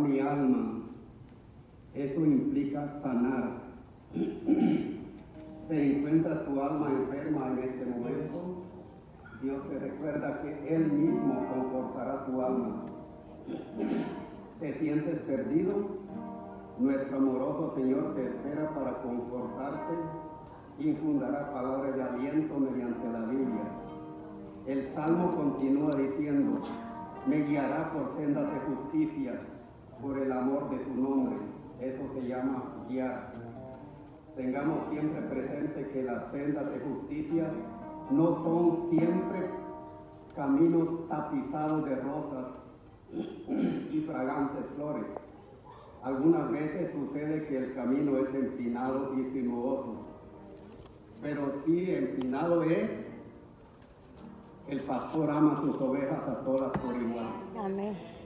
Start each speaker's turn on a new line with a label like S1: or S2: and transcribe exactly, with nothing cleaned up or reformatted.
S1: mi alma. Eso implica sanar. ¿Se encuentra tu alma enferma en este momento? Dios te recuerda que Él mismo confortará tu alma. ¿Te sientes perdido? Nuestro amoroso Señor te espera para confortarte y infundará palabras de aliento mediante la Biblia. El Salmo continúa diciendo: me guiará por sendas de justicia, por el amor de su nombre. Eso se llama guiar. Tengamos siempre presente que las sendas de justicia no son siempre caminos tapizados de rosas y fragantes flores. Algunas veces sucede que el camino es empinado y sinuoso, pero si empinado es, el pastor ama sus ovejas a todas por igual.
S2: Amén.